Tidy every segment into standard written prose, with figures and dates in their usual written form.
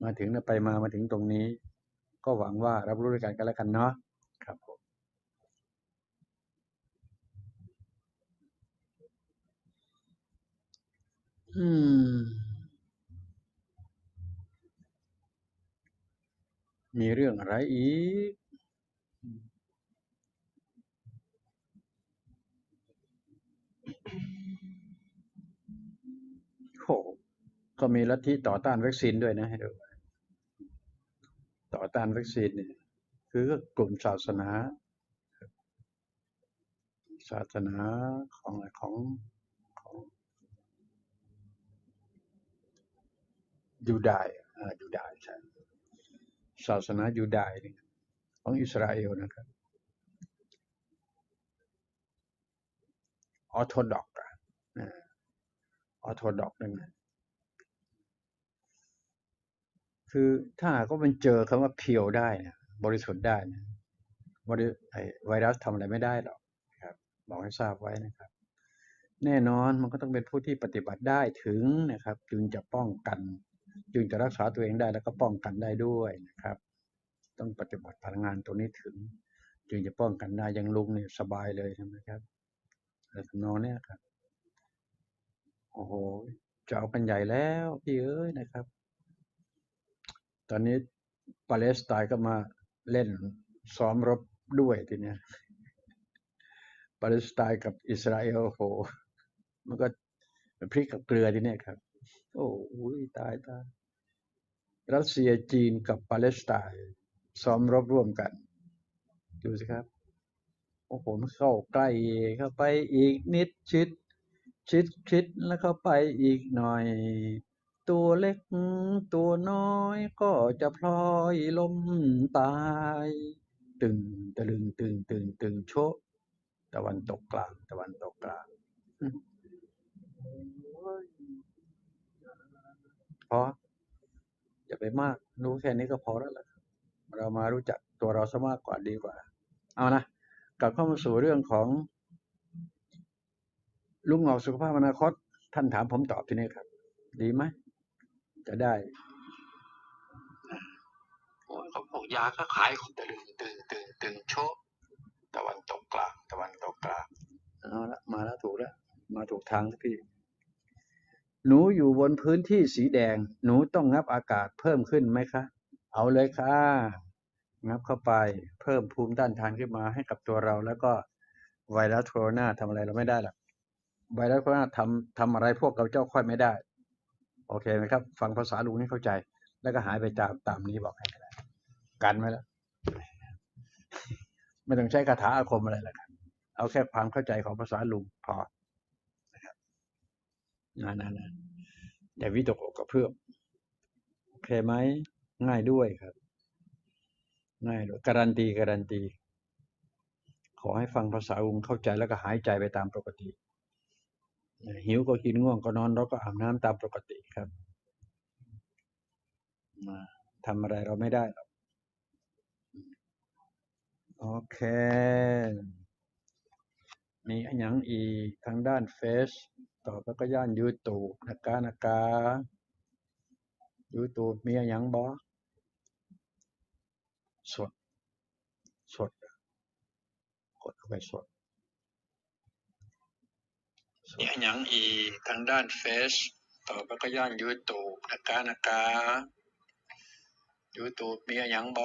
มาถึงไปมาถึงตรงนี้ก็หวังว่ารับรู้ด้วยกันแล้วกันเนาะครับผมมีเรื่องอะไรอีกโอ้ก็มีลัทธิต่อต้านวัคซีนด้วยนะให้ดูต่อต้านวัคซีนเนี่ยคือกลุ่มศาสนาของยูดายยูดายใช่ศาสนายูดายของอิสราเอลนะครับออร์โธดอกซ์ออร์โธดอกซ์นั่นคือถ้าหากว่ามันเจอคำว่าเพียวได้นะบริสุทธิ์ได้นะไวรัสทำอะไรไม่ได้หรอกครับบอกให้ทราบไว้นะครับแน่นอนมันก็ต้องเป็นผู้ที่ปฏิบัติได้ถึงนะครับจึงจะป้องกันจึงจะรักษาตัวเองได้แล้วก็ป้องกันได้ด้วยนะครับต้องปฏิบัติพลังงานตัวนี้ถึงจึงจะป้องกันได้อย่างลุงเนี่ยสบายเลยใช่ไหมครับแต่ทำนองเนี้ยครับโอ้โหจะเอากันใหญ่แล้วพี่เอ้ยนะครับตอนนี้ปาเลสไตน์ก็มาเล่นซ้อมรบด้วยทีเนี้ยปาเลสไตน์กับอิสราเอลโอ้โหมันก็พริกกับเกลือทีเนี้ยครับโอ้ยตายรัสเซียจีนกับปาเลสไตน์ซ้อมรบร่วมกันดูสิครับโอ้โหมันเข้าใกล้เข้าไปอีกนิดชิดแล้วเข้าไปอีกหน่อยตัวเล็กตัวน้อยก็จะพลอยล้มตายตึงตะลึงตึงโชะตะวันตกกลางตะวันตกกลางพออย่าไปมากรู้แค่นี้ก็พอแล้วล่ะเรามารู้จักตัวเราซะมากกว่าดีกว่าเอานะกลับเข้ามาสู่เรื่องของลุงหงอกสุขภาพอนาคตท่านถามผมตอบทีนี้ครับดีไหมจะได้โอ้ยเขาบอกยาก็ขายคนตะลึงตึงโชะตะวันตกกลางตะวันตกกลางเอาละมาแล้วถูกแล้วมาถูกทางสักทีหนูอยู่บนพื้นที่สีแดงหนูต้องงับอากาศเพิ่มขึ้นไหมคะเอาเลยค่ะงับเข้าไปเพิ่มภูมิต้านทานขึ้นมาให้กับตัวเราแล้วก็ไวรัสโคโรนาทำอะไรเราไม่ได้หรอกไวรัสโคโรนาทำอะไรพวกเราเจ้าค่อยไม่ได้โอเคไหมครับฟังภาษาลุงให้เข้าใจแล้วก็หายไปตามนี้บอกให้ได้กันไว้แล้วไม่ต้องใช้คาถาอาคมอะไรแล้วกันเอาแค่ความเข้าใจของภาษาลุงพอนะอย่าวิตกกักเพื่อมโอเคไหมง่ายด้วยครับง่ายด้วยการันตีขอให้ฟังภาษาลุงเข้าใจแล้วก็หายใจไปตามปกติหิวก็กินง่วงก็นอนเราก็อาบน้ำตามปกติครับทำอะไรเราไม่ได้หรอกโอเคมีอันยังอีกทางด้านเฟซต่อไปก็ย่านยูทูบนะคะยูทูบมีอันยังบอสดสดกดเข้าไปสดมีอันยังอีกทางด้านเฟซต่อไปก็ย่านยูทูบนะคะยูทูบมีอันยังบอ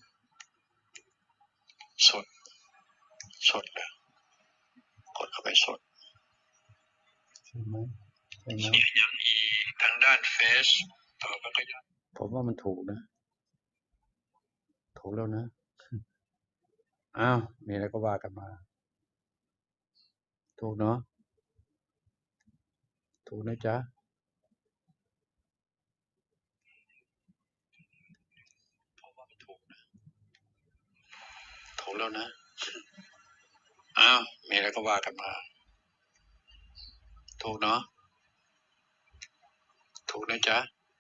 สดสดเลยกดเข้าไปสดใช่ไหมมีอันยังอีกทางด้านเฟซต่อไปก็ย่านผมว่ามันถูกนะถูกแล้วนะอ้าวมีอะไรก็ว่ากันมาถูกเนาะถูกนะจ๊ะถูกแล้วนะอ้าวมีอะไรก็ว่ากันมาถูกเนาะถูกนะจ๊ะ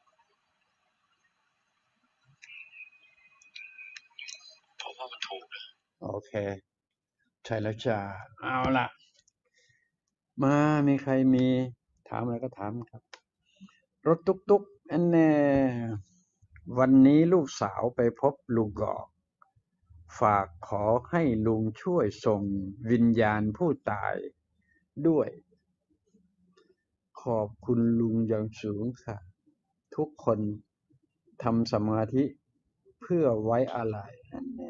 ผมว่ามันถูกนะโอเคใช่แล้วจ้าเอาล่ะมามีใครมีถามอะไรก็ถามครับรถตุ๊กอันแน่วันนี้ลูกสาวไปพบลุงกอกฝากขอให้ลุงช่วยส่งวิญญาณผู้ตายด้วยขอบคุณลุงอย่างสูงค่ะทุกคนทำสมาธิเพื่อไว้อาลัย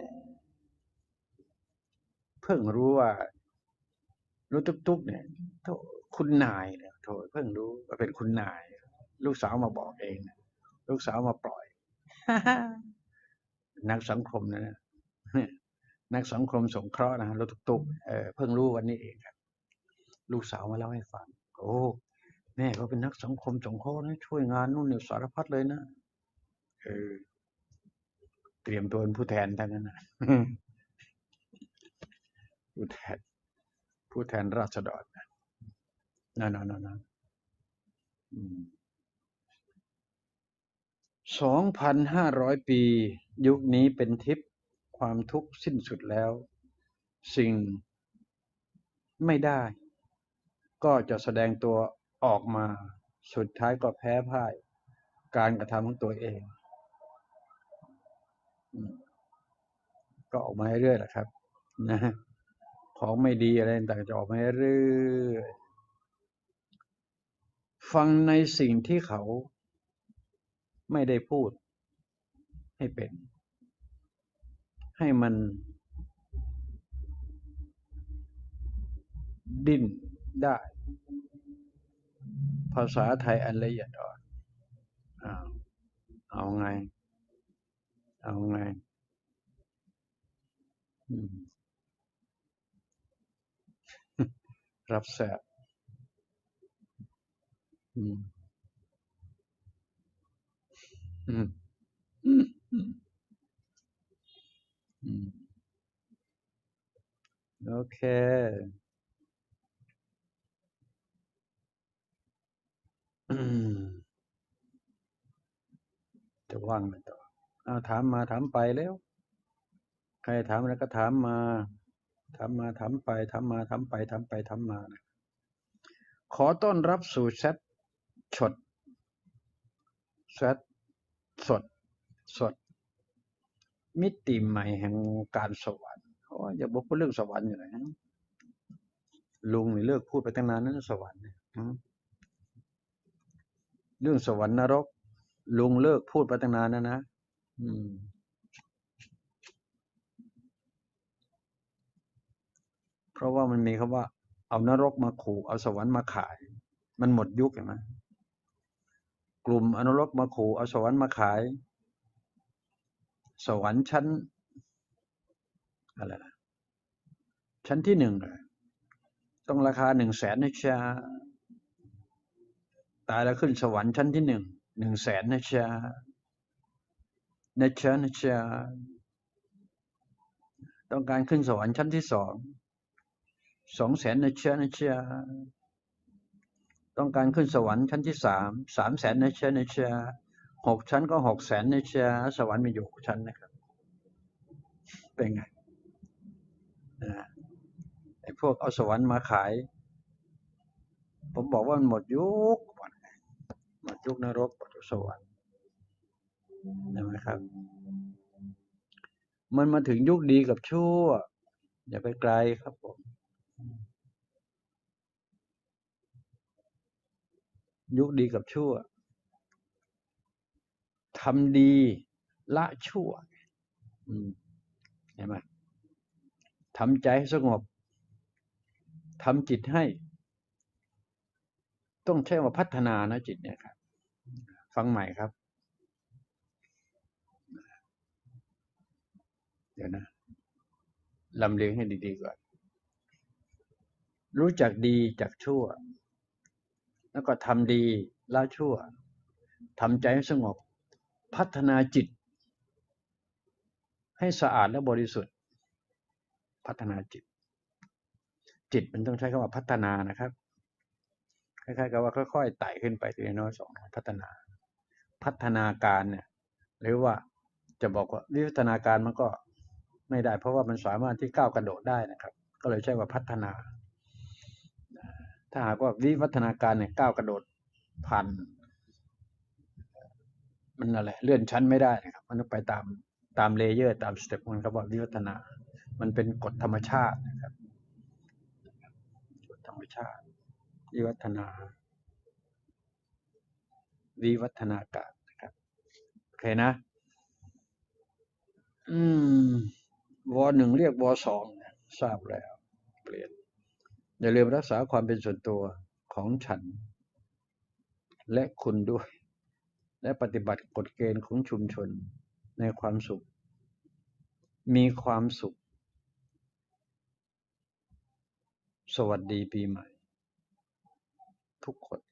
เพิ่งรู้ว่ารถตุ๊กๆเนี่ยโถคุณนายเนี่ยโถเพิ่งรู้ว่าเป็นคุณนายลูกสาวมาบอกเองลูกสาวมาปล่อย นักสังคมนะนักสังคมสงเคราะห์นะรถตุ๊กๆเพิ่งรู้วันนี้เองครับลูกสาวมาเล่าให้ฟังโอ้แม่เขาเป็นนักสังคมสงเคราะห์นะช่วยงานนู่นนี่สารพัดเลยนะเออเตรียมตัวเป็นผู้แทนทั้งนั้นนะผู้แทนผู้แทนราษฎรนั่น2,500 ปียุคนี้เป็นทิพย์ความทุกข์สิ้นสุดแล้วสิ่งไม่ได้ก็จะแสดงตัวออกมาสุดท้ายก็แพ้พ่ายการกระทำของตัวเองก็ออกมาเรื่อยๆแหละครับนะของไม่ดีอะไรต่างๆจะออกมาเรื่อยฟังในสิ่งที่เขาไม่ได้พูดให้เป็นให้มันดิ้นได้ภาษาไทยอันละเอียดอ่อนเอาเอาไงเอาไงรับแสบอืมอืมอืมอืมโอเคอืมจะว่างไหมต่อเอาถามมาถามไปแล้วใครถามอะไรก็ถามมาถามมาถามไปถามมาถามไปถามไปถามมานะขอต้อนรับสู่แชทชดแชทสดสดมิติใหม่แห่งการสวรรค์อย่าบอกพูดเรื่องสวรรค์อยู่ไหนลุงนี่เลิกพูดไปตั้งนานนั้นสวรรค์เนี่ยเรื่องสวรรค์นรกลุงเลิกพูดไปตั้งนานแล้วนะเพราะว่ามันมีคำว่าเอานรกมาขู่เอาสวรรค์มาขายมันหมดยุคเห็นไหมกลุ่มอนรกมาขู่เอาสวรรค์มาขายสวรรค์ชั้นอะไรนะชั้นที่หนึ่งต้องราคา100,000นะจ๊ะตายแล้วขึ้นสวรรค์ชั้นที่100,000นะจ๊ะนะจ๊ะต้องการขึ้นสวรรค์ชั้นที่2 200,000นะจ๊ะต้องการขึ้นสวรรค์ชั้นที่3 300,000นะจ๊ะ6 ชั้นก็600,000นะจ๊ะสวรรค์มีอยู่6 ชั้นนะครับเป็นไงไอ้พวกเอาสวรรค์มาขายผมบอกว่ามันหมดยุคหมดยุคนรกหมดยุคสวรรค์ใช่ไหมครับมันมาถึงยุคดีกับชั่วอย่าไปไกลครับผมยุคดีกับชั่วทำดีละชั่วเห็นไหมทำใจให้สงบทำจิตให้ต้องใช้ว่าพัฒนานะจิตเนี่ยครับฟังใหม่ครับเดี๋ยวนะลำเลียงให้ดีๆก่อนรู้จักดีจากชั่วแล้วก็ทำดีละชั่วทำใจให้สงบพัฒนาจิตให้สะอาดและบริสุทธิ์พัฒนาจิตมันต้องใช้คำว่าพัฒนานะครับคล้ายๆกับว่าค่อยๆไต่ขึ้นไปทีละน้อย2พัฒนาการเนี่ยหรือว่าจะบอกว่าวิวัฒนาการมันก็ไม่ได้เพราะว่ามันสามารถที่ก้าวกระโดดได้นะครับก็เลยใช้ว่าพัฒนาถ้าหากว่าวิวัฒนาการเนี่ยก้าวกระโดดผ่านมันอะไรเลื่อนชั้นไม่ได้นะครับมันต้องไปตามเลเยอร์ตามสเต็ปมันครับว่าวิวัฒนามันเป็นกฎธรรมชาตินะครับกฎธรรมชาติวิวัฒนาวิวัฒนาการนะครับโอเคนะอืมว.1เรียกว.2ทราบแล้วเปลี่ยนอย่าลืมรักษาความเป็นส่วนตัวของฉันและคุณด้วยและปฏิบัติกฎเกณฑ์ของชุมชนในความสุขมีความสุขสวัสดีปีใหม่ทุกคน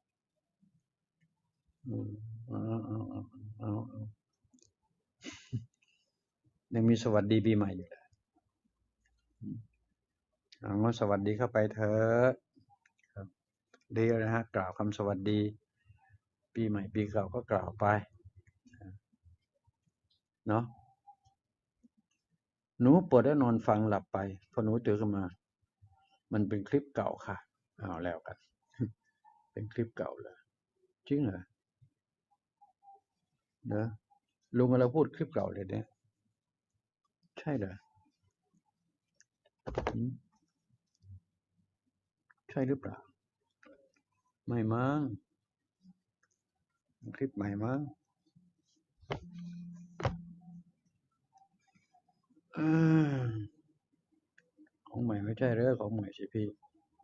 เอายังมีสวัสดีปีใหม่อยู่เลยงั้นสวัสดีเข้าไปเถอะครับดีนะฮะกล่าวคำสวัสดีปีใหม่ปีเก่าก็กล่าวไปเนาะหนูเปิดแล้วนอนฟังหลับไปพอหนูตื่นขึ้นมามันเป็นคลิปเก่าค่ะเอาแล้วกันเป็นคลิปเก่าเลยจริงเหรอเนอะลุงเราพูดคลิปเก่าเลยเนี่ยใช่เหรอใช่หรือเปล่าไม่มั้งคลิปใหม่มั้งของใหม่ไม่ใช่เรื่องของใหม่สิพี่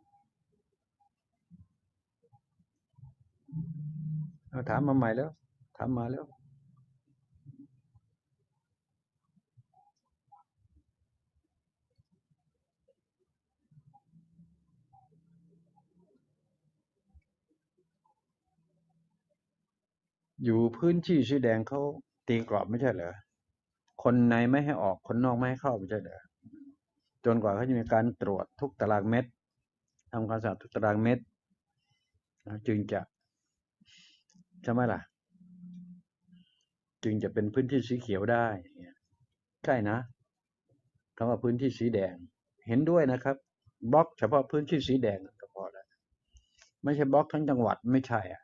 เอาถามมาใหม่แล้วถามมาแล้วอยู่พื้นที่สีแดงเขาตีกรอบไม่ใช่เหรอคนในไม่ให้ออกคนนอกไม่ให้เข้าไม่ใช่เหรอจนกว่าเขาจะมีการตรวจทุกตารางเมตรทำความสะอาดทุกตารางเมตรจึงจะใช่ไหมล่ะจึงจะเป็นพื้นที่สีเขียวได้ใช่นะคำว่าพื้นที่สีแดงเห็นด้วยนะครับบล็อกเฉพาะพื้นที่สีแดงก็พอแล้วไม่ใช่บล็อกทั้งจังหวัดไม่ใช่อ่ะ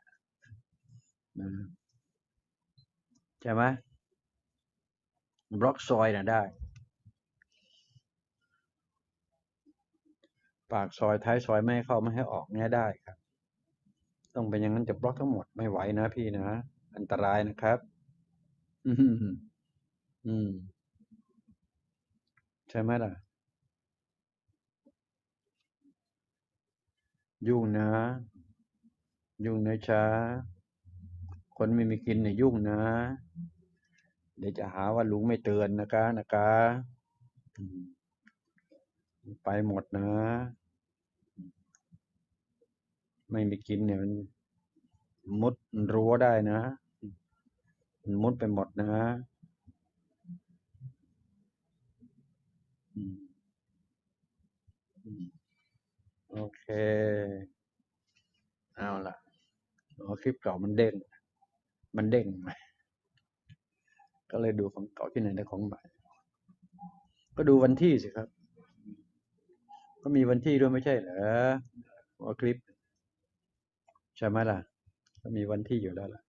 ใช่ไหมบล็อกซอยน่ะได้ปากซอยท้ายซอยไม่ให้เข้าไม่ให้ออกเนี่ยได้ครับต้องเป็นอย่างนั้นจะบล็อกทั้งหมดไม่ไหวนะพี่นะอันตรายนะครับอืมอืมใช่ไหมล่ะยุ่งนะยุ่งนะช้าคนไม่มีกินเนี่ยยุ่งนะเดี๋ยวจะหาว่าลุงไม่เตือนนะคะไปหมดนะไม่มีกินเนี่ยมันมุดรั้วได้นะมันมุดไปหมดนะโอเคเอาล่ะคลิปเก่ามันเด้งไหมก็เลยดูของเก่าที่ไหนได้ของใหม่ก็ดูวันที่สิครับก็มีวันที่ด้วยไม่ใช่เหรอว่าคลิปใช่ไหมล่ะก็มีวันที่อยู่แล้วล่ะ